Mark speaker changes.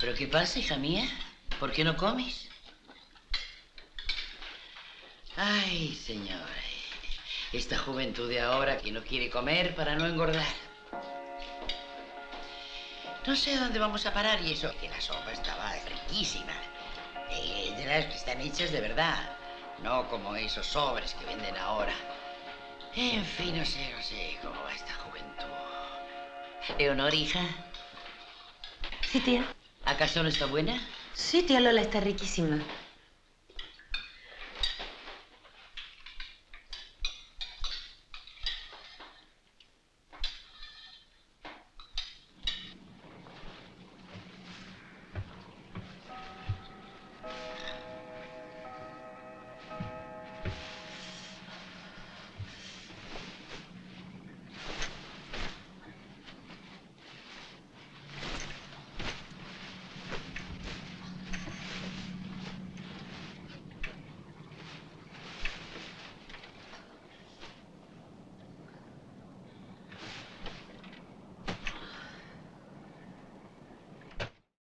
Speaker 1: ¿Pero qué pasa, hija mía? ¿Por qué no comes? Ay, señor. Esta juventud de ahora que no quiere comer para no engordar. No sé a dónde vamos a parar y eso, que la sopa estaba riquísima. De las que están hechas de verdad, no como esos sobres que venden ahora. En fin, no sé cómo va esta juventud. Leonor, hija,
Speaker 2: Sí, tía.
Speaker 1: ¿acaso no está buena?
Speaker 2: Sí, tía Lola, está riquísima.